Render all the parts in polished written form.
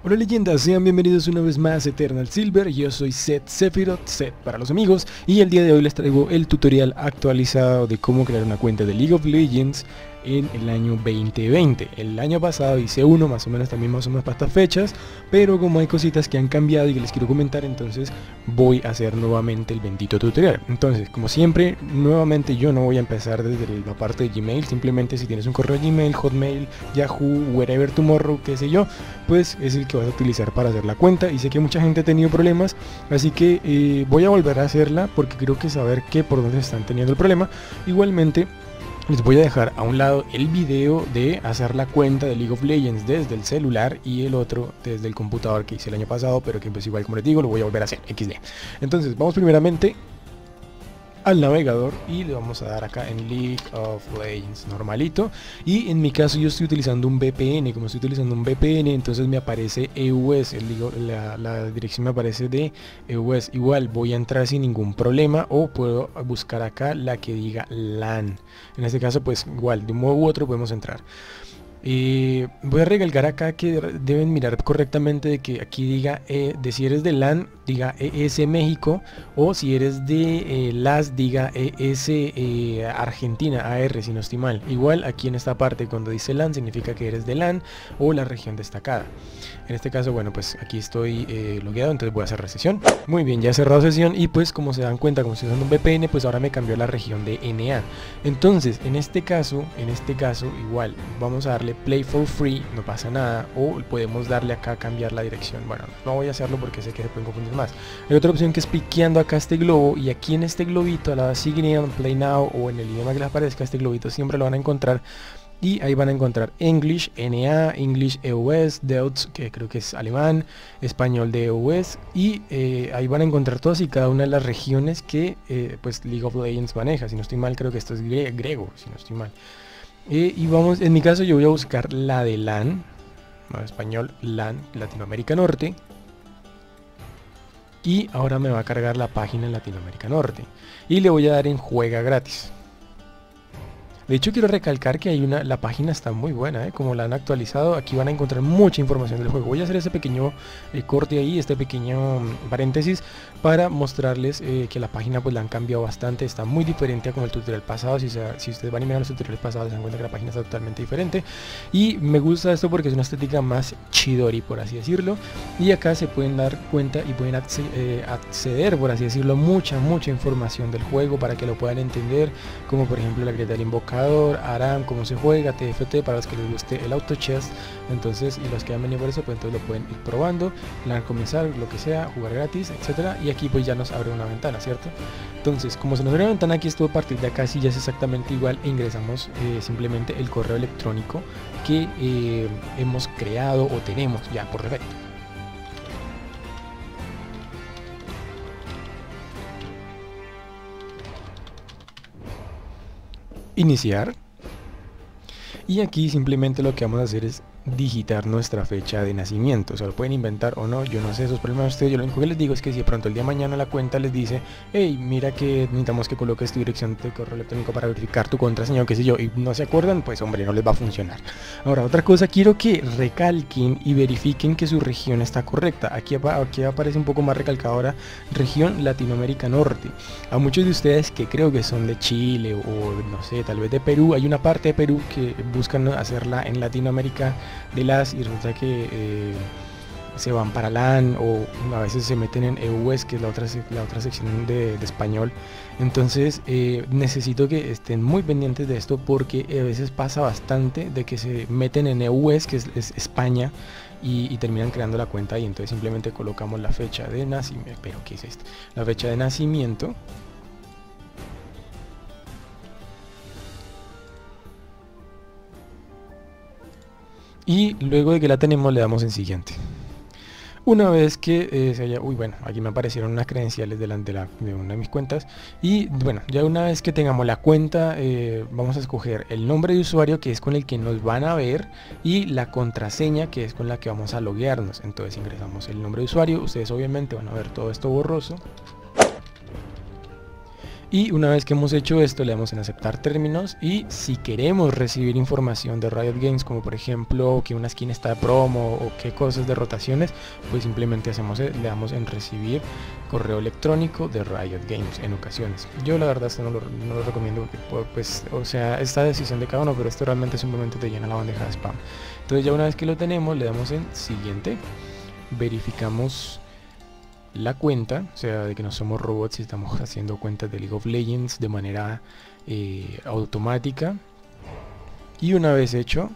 Hola leyendas, sean bienvenidos una vez más a Eternal Silver. Yo soy Seth Sephiroth, Seth para los amigos, y el día de hoy les traigo el tutorial actualizado de cómo crear una cuenta de League of Legends en el año 2020. El año pasado hice uno más o menos para estas fechas, pero como hay cositas que han cambiado y que les quiero comentar, entonces voy a hacer nuevamente el bendito tutorial. Entonces, como siempre, nuevamente yo no voy a empezar desde la parte de Gmail. Simplemente si tienes un correo Gmail, Hotmail, Yahoo, Wherever Tomorrow, qué sé yo, pues es el que vas a utilizar para hacer la cuenta. Y sé que mucha gente ha tenido problemas, así que voy a volver a hacerla porque creo que saber por dónde están teniendo el problema. Igualmente les voy a dejar a un lado el video de hacer la cuenta de League of Legends desde el celular y el otro desde el computador que hice el año pasado, pero que pues igual, como les digo, lo voy a volver a hacer XD. Entonces vamos primeramente al navegador y le vamos a dar acá en League of Legends normalito, y en mi caso yo estoy utilizando un VPN. Como estoy utilizando un VPN, entonces me aparece EUS, la dirección me aparece de EUS. Igual voy a entrar sin ningún problema, o puedo buscar acá la que diga LAN. En este caso pues igual de un modo u otro podemos entrar. Voy a recalcar acá que deben mirar correctamente de que aquí diga, de si eres de LAN, diga ES México, o si eres de LAS, diga ES Argentina, AR, si no estoy mal. Igual aquí en esta parte cuando dice LAN significa que eres de LAN o la región destacada. En este caso, bueno, pues aquí estoy logueado, entonces voy a cerrar sesión. Muy bien, ya he cerrado sesión, y pues como se dan cuenta, como estoy usando un VPN, pues ahora me cambió la región de NA. Entonces en este caso igual vamos a darle play for free, no pasa nada, o podemos darle acá a cambiar la dirección. Bueno, no voy a hacerlo porque sé que se pueden confundir más. Hay otra opción que es piqueando acá este globo, y aquí en este globito a la sign play now, o en el idioma que les aparezca, este globito siempre lo van a encontrar. Y ahí van a encontrar English, NA, English EUS, Deutsch, que creo que es alemán, español de EUS, y ahí van a encontrar todas y cada una de las regiones que pues League of Legends maneja. Si no estoy mal, creo que esto es griego, si no estoy mal. Y vamos, en mi caso yo voy a buscar la de LAN, no, español, LAN, Latinoamérica Norte. Y ahora me va a cargar la página en Latinoamérica Norte, y le voy a dar en juega gratis. De hecho quiero recalcar que la página está muy buena, como la han actualizado. Aquí van a encontrar mucha información del juego. Voy a hacer ese pequeño corte ahí, este pequeño paréntesis, para mostrarles que la página pues la han cambiado bastante. Está muy diferente a como el tutorial pasado. Si ustedes van a mirar los tutoriales pasados, se dan cuenta que la página está totalmente diferente. Y me gusta esto porque es una estética más chidori, por así decirlo. Y acá se pueden dar cuenta y pueden acceder, por así decirlo, mucha información del juego para que lo puedan entender, como por ejemplo la grieta del invocador, ARAM, cómo se juega, TFT, para los que les guste el auto chess. Entonces, y los que han venido por eso, pues entonces lo pueden ir probando, comenzar, lo que sea, jugar gratis, etcétera. Y aquí pues ya nos abre una ventana, ¿cierto? Entonces, como se nos abre una ventana aquí, esto a partir de acá sí ya es exactamente igual, e ingresamos simplemente el correo electrónico que hemos creado o tenemos ya por defecto. Iniciar, y aquí simplemente lo que vamos a hacer es digitar nuestra fecha de nacimiento. O sea, lo pueden inventar o no, yo no sé, esos problemas de ustedes. Yo lo único que les digo es que si de pronto el día de mañana la cuenta les dice, hey, mira que necesitamos que coloques tu dirección de correo electrónico para verificar tu contraseña o qué sé yo, y no se acuerdan, pues hombre, no les va a funcionar. Ahora, otra cosa, quiero que recalquen y verifiquen que su región está correcta. Aquí aparece un poco más recalcado ahora, región Latinoamérica Norte. A muchos de ustedes que creo que son de Chile o no sé, tal vez de Perú, hay una parte de Perú que buscan hacerla en Latinoamérica de LAS, y resulta que se van para LAN, o a veces se meten en EUS, que es la otra sección de español. Entonces necesito que estén muy pendientes de esto, porque a veces pasa bastante de que se meten en EUS, que es España, y terminan creando la cuenta, y entonces simplemente colocamos la fecha de nacimiento. Pero ¿qué es esto? La fecha de nacimiento. Y luego de que la tenemos, le damos en siguiente. Una vez que se haya... Uy, bueno, aquí me aparecieron unas credenciales de una de mis cuentas. Y bueno, ya una vez que tengamos la cuenta, vamos a escoger el nombre de usuario, que es con el que nos van a ver, y la contraseña, que es con la que vamos a loguearnos. Entonces ingresamos el nombre de usuario. Ustedes obviamente van a ver todo esto borroso. Y una vez que hemos hecho esto, le damos en aceptar términos, y si queremos recibir información de Riot Games, como por ejemplo que una skin está de promo o qué cosas de rotaciones, pues simplemente le damos en recibir correo electrónico de Riot Games en ocasiones. Yo la verdad esto no lo recomiendo porque pues, o sea, esta decisión de cada uno, pero esto realmente simplemente te llena la bandeja de spam. Entonces ya una vez que lo tenemos, le damos en siguiente, verificamos la cuenta, o sea, de que no somos robots y estamos haciendo cuentas de League of Legends de manera automática. Y una vez hecho,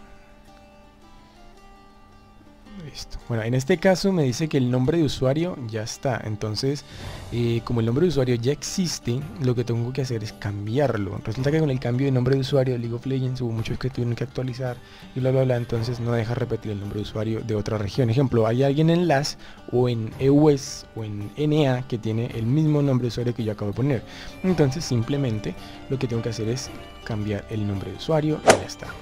listo. Bueno, en este caso me dice que el nombre de usuario ya está. Entonces, como el nombre de usuario ya existe, lo que tengo que hacer es cambiarlo. Resulta que con el cambio de nombre de usuario de League of Legends hubo muchos que tuvieron que actualizar y bla bla bla. Entonces no deja repetir el nombre de usuario de otra región. Ejemplo, hay alguien en LAS o en EUS o en NA que tiene el mismo nombre de usuario que yo acabo de poner. Entonces simplemente lo que tengo que hacer es cambiar el nombre de usuario y ya está.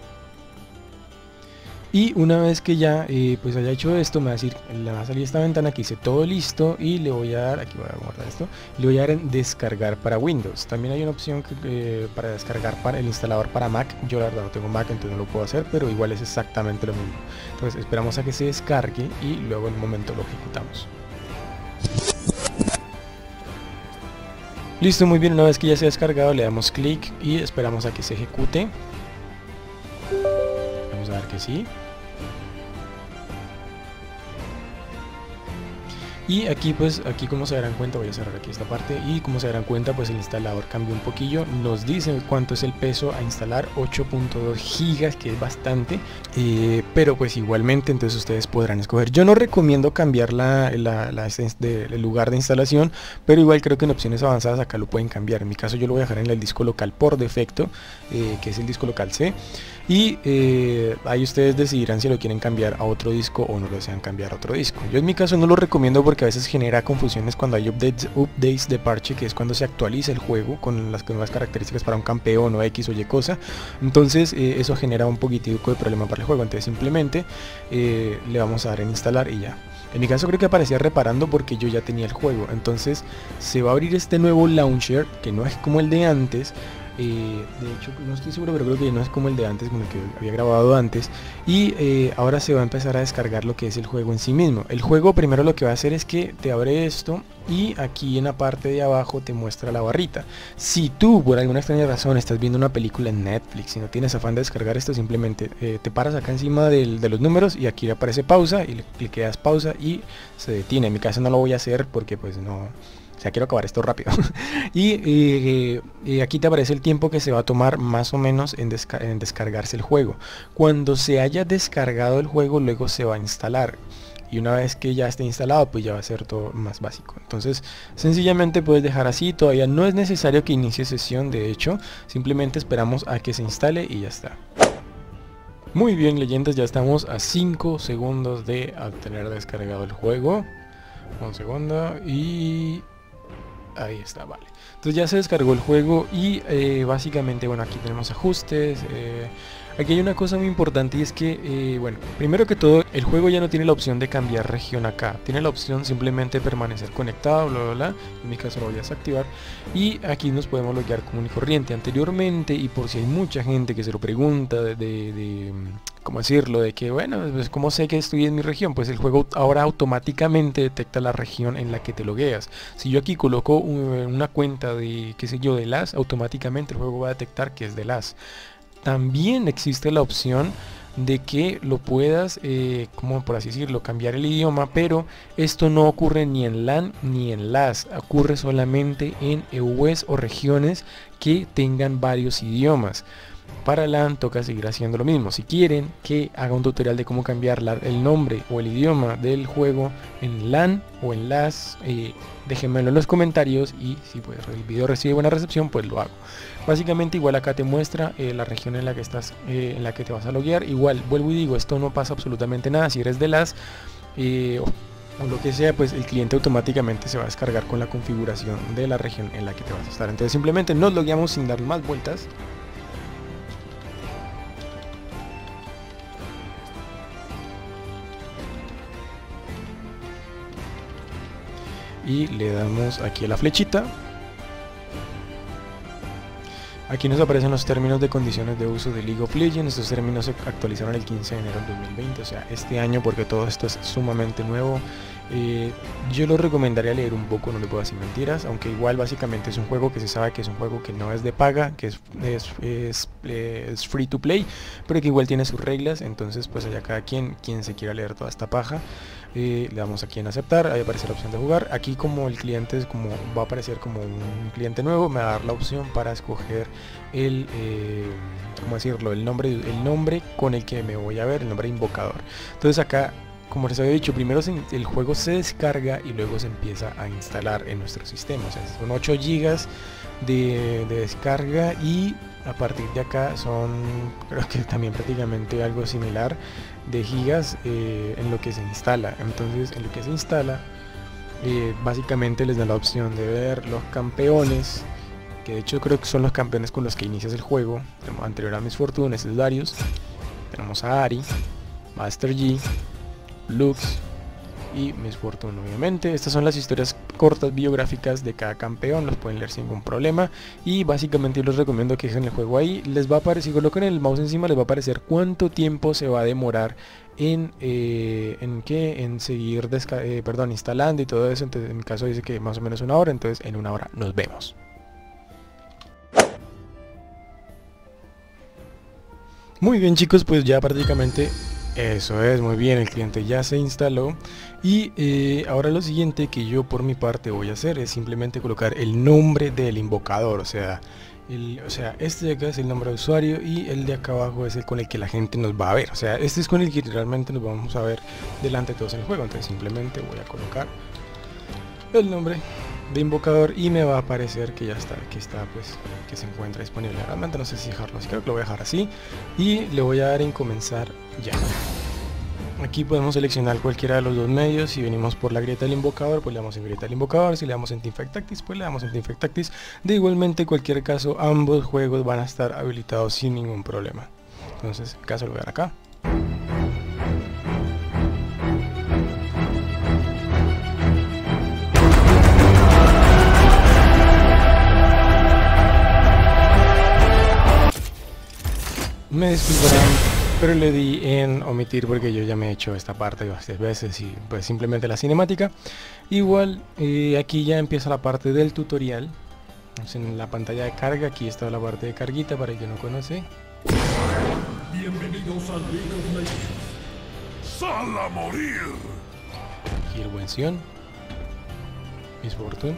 Y una vez que ya pues haya hecho esto, me va a decir, le va a salir esta ventana que dice todo listo, y le voy a dar, aquí voy a guardar esto, le voy a dar en descargar para Windows. También hay una opción para descargar para el instalador para Mac. Yo la verdad no tengo Mac, entonces no lo puedo hacer, pero igual es exactamente lo mismo. Entonces esperamos a que se descargue y luego en un momento lo ejecutamos. Listo, muy bien, una vez que ya se ha descargado le damos clic y esperamos a que se ejecute. Vamos a ver que sí. Y aquí pues, aquí como se darán cuenta, voy a cerrar aquí esta parte, y como se darán cuenta pues el instalador cambió un poquillo, nos dice cuánto es el peso a instalar, 8.2 gigas, que es bastante, pero pues igualmente entonces ustedes podrán escoger. Yo no recomiendo cambiar el lugar de instalación, pero igual creo que en opciones avanzadas acá lo pueden cambiar. En mi caso yo lo voy a dejar en el disco local por defecto, que es el disco local C. Y ahí ustedes decidirán si lo quieren cambiar a otro disco o no lo desean cambiar a otro disco. Yo en mi caso no lo recomiendo porque a veces genera confusiones cuando hay updates de parche, que es cuando se actualiza el juego con las nuevas características para un campeón o X o Y cosa. Entonces eso genera un poquitico de problema para el juego. Entonces simplemente le vamos a dar en instalar y ya. En mi caso creo que aparecía reparando porque yo ya tenía el juego. Entonces se va a abrir este nuevo launcher que no es como el de antes. De hecho no estoy seguro, pero creo que no es como el de antes, como el que había grabado antes. Y ahora se va a empezar a descargar lo que es el juego en sí mismo. El juego primero lo que va a hacer es que te abre esto y aquí en la parte de abajo te muestra la barrita. Si tú por alguna extraña razón estás viendo una película en Netflix y no tienes afán de descargar esto, simplemente te paras acá encima de los números y aquí le aparece pausa y le quedas pausa y se detiene. En mi caso no lo voy a hacer porque pues no... O sea, quiero acabar esto rápido. y aquí te aparece el tiempo que se va a tomar más o menos en descargarse el juego. Cuando se haya descargado el juego, luego se va a instalar. Y una vez que ya esté instalado, pues ya va a ser todo más básico. Entonces, sencillamente puedes dejar así. Todavía no es necesario que inicie sesión, de hecho. Simplemente esperamos a que se instale y ya está. Muy bien, leyendas, ya estamos a 5 segundos de tener descargado el juego. Un segundo y... ahí está, vale. Entonces ya se descargó el juego y básicamente, bueno, aquí tenemos ajustes. Aquí hay una cosa muy importante y es que, bueno, primero que todo, el juego ya no tiene la opción de cambiar región acá. Tiene la opción simplemente permanecer conectado, bla, bla, bla. En mi caso lo voy a desactivar. Y aquí nos podemos loguear común y corriente. Anteriormente, y por si hay mucha gente que se lo pregunta ¿cómo decirlo? De que, bueno, pues ¿cómo sé que estoy en mi región? Pues el juego ahora automáticamente detecta la región en la que te logueas. Si yo aquí coloco una cuenta de, qué sé yo, de LAS, automáticamente el juego va a detectar que es de LAS. También existe la opción de que lo puedas, como por así decirlo, cambiar el idioma, pero esto no ocurre ni en LAN ni en LAS, ocurre solamente en EUS o regiones que tengan varios idiomas. Para LAN toca seguir haciendo lo mismo. Si quieren que haga un tutorial de cómo cambiar el nombre o el idioma del juego en LAN o en LAS, déjenmelo en los comentarios y si pues, el video recibe buena recepción, pues lo hago. Básicamente igual acá te muestra la región en la que estás, en la que te vas a loguear. Igual, vuelvo y digo, esto no pasa absolutamente nada. Si eres de LAS o lo que sea, pues el cliente automáticamente se va a descargar con la configuración de la región en la que te vas a estar. Entonces simplemente nos logueamos sin dar más vueltas. Y le damos aquí a la flechita Aquí nos aparecen los términos de condiciones de uso de League of Legends. Estos términos se actualizaron el 15 de enero del 2020, o sea, este año, porque todo esto es sumamente nuevo. Yo lo recomendaría leer un poco, no le puedo decir mentiras, aunque igual básicamente es un juego que se sabe que es un juego que no es de paga, que es free to play, pero que igual tiene sus reglas. Entonces pues allá cada quien se quiera leer toda esta paja. Le damos aquí en aceptar, ahí aparece la opción de jugar. Aquí como el cliente es como va a aparecer como un cliente nuevo, me va a dar la opción para escoger el ¿cómo decirlo? El nombre con el que me voy a ver, el nombre invocador. Entonces acá, como les había dicho, primero el juego se descarga y luego se empieza a instalar en nuestro sistema. O sea, son 8 GB de descarga, y a partir de acá son, creo que también prácticamente algo similar de gigas en lo que se instala. Entonces en lo que se instala básicamente les da la opción de ver los campeones, que de hecho creo que son los campeones con los que inicias el juego. Tenemos anterior a Miss Fortune, es Darius, tenemos a Ahri, Master Yi, Lux y Miss Fortune. Obviamente estas son las historias cortas biográficas de cada campeón, los pueden leer sin ningún problema. Y básicamente yo les recomiendo que dejen el juego ahí. Les va a aparecer, si colocan el mouse encima, les va a aparecer cuánto tiempo se va a demorar en seguir instalando y todo eso. Entonces en mi caso dice que más o menos 1 hora, entonces en 1 hora nos vemos. Muy bien, chicos, pues ya prácticamente eso es, muy bien, el cliente ya se instaló. Y ahora lo siguiente que yo por mi parte voy a hacer es simplemente colocar el nombre del invocador. O sea, este de acá es el nombre de usuario y el de acá abajo es el con el que la gente nos va a ver. O sea, este es con el que realmente nos vamos a ver delante de todos en el juego. Entonces simplemente voy a colocar el nombre de invocador y me va a aparecer que ya está, pues que se encuentra disponible. Realmente no sé si dejarlo así, creo que lo voy a dejar así y le voy a dar en comenzar ya. Aquí podemos seleccionar cualquiera de los dos medios. Si venimos por la grieta del invocador, pues le damos en grieta del invocador. Si le damos en Teamfight Tactics, pues le damos en Teamfight Tactics. De igualmente, en cualquier caso, ambos juegos van a estar habilitados sin ningún problema. Entonces, en caso lo voy a dar acá. Me disculparán, pero le di en omitir porque yo ya me he hecho esta parte bastantes veces y pues simplemente la cinemática. Igual aquí ya empieza la parte del tutorial. En la pantalla de carga, aquí está la parte de carguita para el que no conoce. Bienvenidos a League of Legends. ¡Sal a morir! Aquí el buen Sion, Miss Fortune.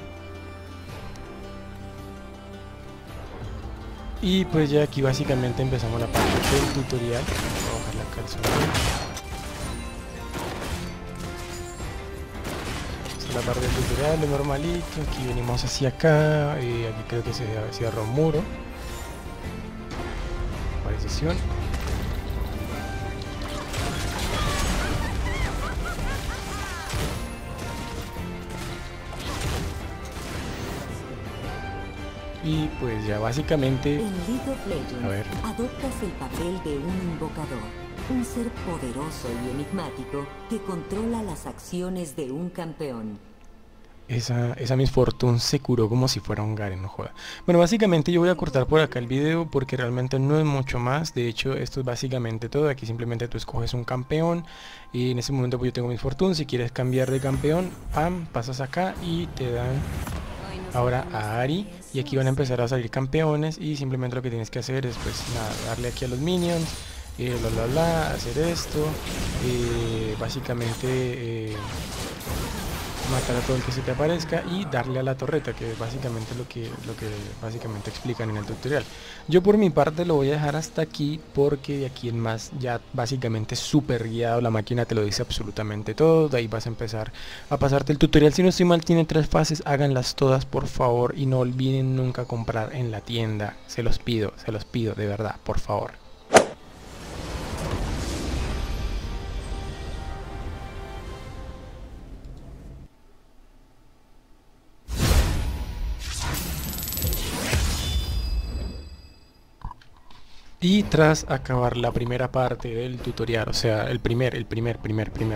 Y pues ya aquí básicamente empezamos la parte del tutorial. Voy a bajar la calzona. Esta es la parte del tutorial, de normalito. Aquí venimos hacia acá. Aquí creo que se cierra un muro. Aparición. Y pues ya básicamente, en League of Legends, adoptas el papel de un invocador, un ser poderoso y enigmático que controla las acciones de un campeón. Esa Miss Fortune se curó como si fuera un Garen, no joda. Bueno, básicamente yo voy a cortar por acá el video porque realmente no es mucho más. De hecho, esto es básicamente todo. Aquí simplemente tú escoges un campeón y en ese momento pues yo tengo Miss Fortune. Si quieres cambiar de campeón, pam, pasas acá y te dan ahora a Ahri. Y aquí van a empezar a salir campeones y simplemente lo que tienes que hacer es pues nada, darle aquí a los minions, hacer esto, básicamente matar a todo el que se te aparezca y darle a la torreta, que es básicamente lo que básicamente explican en el tutorial. Yo por mi parte lo voy a dejar hasta aquí porque de aquí en más ya básicamente súper guiado, la máquina te lo dice absolutamente todo. De ahí vas a empezar a pasarte el tutorial. Si no estoy mal, tiene 3 fases, háganlas todas por favor y no olviden nunca comprar en la tienda, se los pido de verdad, por favor. Y tras acabar la primera parte del tutorial, o sea, el primer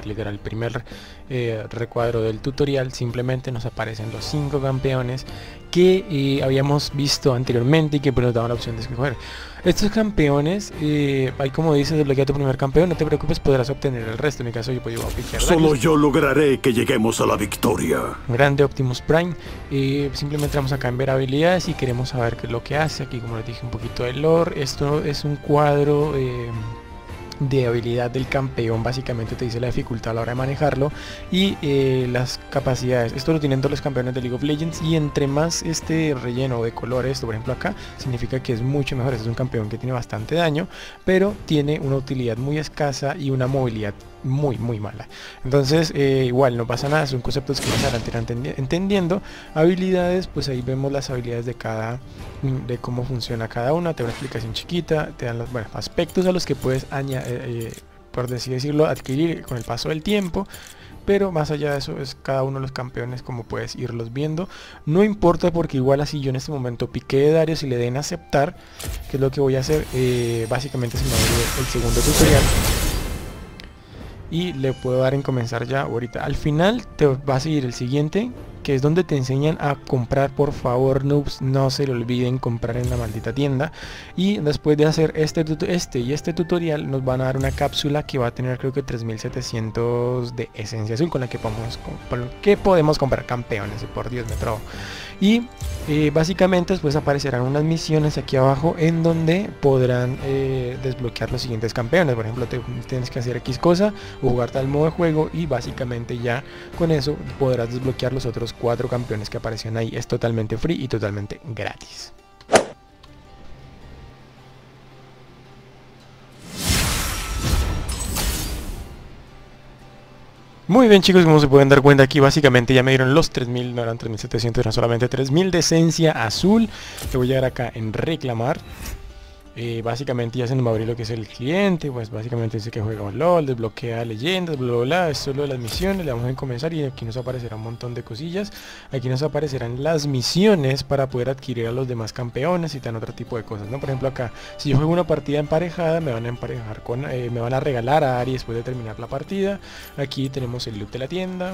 recuadro del tutorial, simplemente nos aparecen los 5 campeones que habíamos visto anteriormente y que pues, nos daba la opción de escoger. Estos campeones, hay como dices, desbloquea tu primer campeón, no te preocupes, podrás obtener el resto. En mi caso yo puedo piquear Solo yo lograré que lleguemos a la victoria. Grande Optimus Prime. Simplemente vamos acá en ver habilidades y queremos saber qué es lo que hace. Aquí como les dije un poquito de lore. Esto es un cuadro de habilidad del campeón, básicamente te dice la dificultad a la hora de manejarlo y las capacidades. Esto lo tienen todos los campeones de League of Legends y entre más este relleno de colores, esto por ejemplo acá, significa que es mucho mejor. Este es un campeón que tiene bastante daño, pero tiene una utilidad muy escasa y una movilidad muy mala. Entonces igual no pasa nada, son conceptos que más adelante irán entendiendo. Habilidades, pues ahí vemos las habilidades de de cómo funciona cada una, te da una explicación chiquita, te dan los aspectos a los que puedes añadir, por así decirlo, adquirir con el paso del tiempo. Pero más allá de eso es cada uno de los campeones como puedes irlos viendo. No importa porque igual así yo en este momento piqué de Darius y le den a aceptar, que es lo que voy a hacer. Básicamente se me va a abrir el segundo tutorial y le puedo dar en comenzar ya ahorita. Al final te va a seguir el siguiente, que es donde te enseñan a comprar. Por favor, noobs, no se le olviden comprar en la maldita tienda. Y después de hacer este y este tutorial nos van a dar una cápsula que va a tener creo que 3700 de esencia azul, con la que podemos comprar campeones. Por Dios, me trabo. Y básicamente después aparecerán unas misiones aquí abajo en donde podrán desbloquear los siguientes campeones. Por ejemplo, tienes que hacer X cosa o jugar tal modo de juego y básicamente ya con eso podrás desbloquear los otros 4 campeones que aparecen ahí. Es totalmente free y totalmente gratis. Muy bien chicos, como se pueden dar cuenta aquí básicamente ya me dieron los 3000, no eran 3700, eran solamente 3000 de esencia azul. Le voy a dar acá en reclamar. Básicamente ya se nos va a abrir lo que es el cliente. Pues básicamente dice que juega un LOL, desbloquea leyendas, bla bla bla. Esto es lo de las misiones, le vamos a comenzar y aquí nos aparecerá un montón de cosillas. Aquí nos aparecerán las misiones para poder adquirir a los demás campeones y tan otro tipo de cosas, ¿no? Por ejemplo acá, si yo juego una partida emparejada, me van a emparejar con, me van a regalar a Ari después de terminar la partida. Aquí tenemos el loot de la tienda.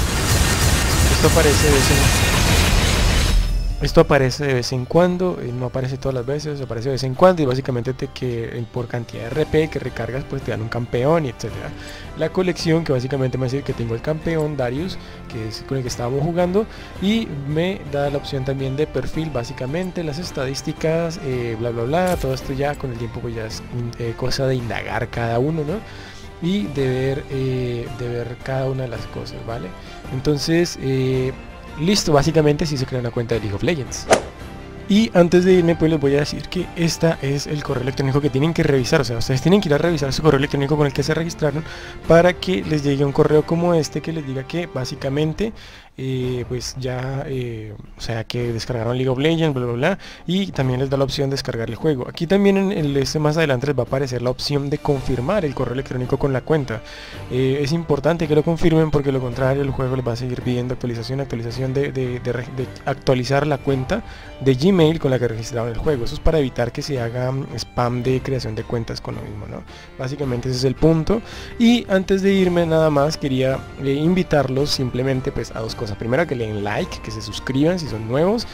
Esto aparece de vez en cuando, no aparece todas las veces, aparece de vez en cuando y básicamente por cantidad de RP que recargas pues te dan un campeón y etcétera. La colección que básicamente me va a decir que tengo el campeón Darius, que es con el que estábamos jugando, y me da la opción también de perfil, básicamente las estadísticas, bla bla bla. Todo esto ya con el tiempo pues ya es cosa de indagar cada uno, ¿no? Y de ver cada una de las cosas, ¿vale? Entonces listo, básicamente si se crea una cuenta de League of Legends. Y antes de irme pues les voy a decir que este es el correo electrónico que tienen que revisar. O sea, ustedes tienen que ir a revisar su correo electrónico con el que se registraron para que les llegue un correo como este que les diga que básicamente pues ya o sea que descargaron League of Legends, bla bla bla, y también les da la opción de descargar el juego. Aquí también en el más adelante les va a aparecer la opción de confirmar el correo electrónico con la cuenta. Es importante que lo confirmen porque lo contrario el juego les va a seguir pidiendo actualización de actualizar la cuenta de Gmail con la que registraron el juego. Eso es para evitar que se haga spam de creación de cuentas con lo mismo, ¿no? Básicamente ese es el punto. Y antes de irme nada más quería invitarlos simplemente pues a dos cosas. Primero, que le den like, que se suscriban si son nuevos,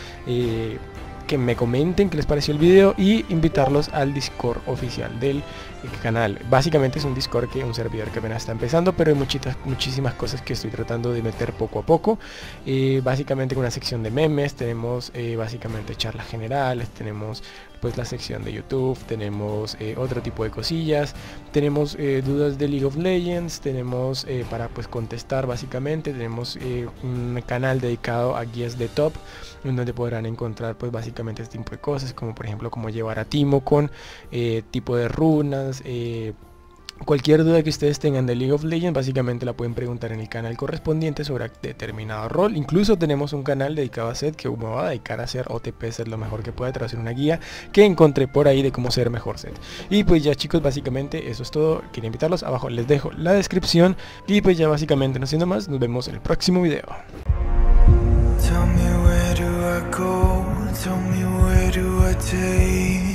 que me comenten qué les pareció el video y invitarlos al Discord oficial del canal. Básicamente es un Discord un servidor que apenas está empezando, pero hay muchísimas cosas que estoy tratando de meter poco a poco. Básicamente con una sección de memes, tenemos básicamente charlas generales, tenemos pues la sección de YouTube, tenemos otro tipo de cosillas, tenemos dudas de League of Legends, tenemos para pues contestar básicamente, tenemos un canal dedicado a guías de top, en donde podrán encontrar pues básicamente este tipo de cosas, como por ejemplo cómo llevar a Timo con tipo de runas. Cualquier duda que ustedes tengan de League of Legends básicamente la pueden preguntar en el canal correspondiente sobre determinado rol. Incluso tenemos un canal dedicado a Set que me va a dedicar a hacer OTP, ser lo mejor que pueda, tras una guía que encontré por ahí de cómo ser mejor Set. Y pues ya chicos, básicamente eso es todo. Quería invitarlos, abajo les dejo la descripción y pues ya básicamente no siendo más, nos vemos en el próximo video. Tell me where do I go? Tell me where do I take?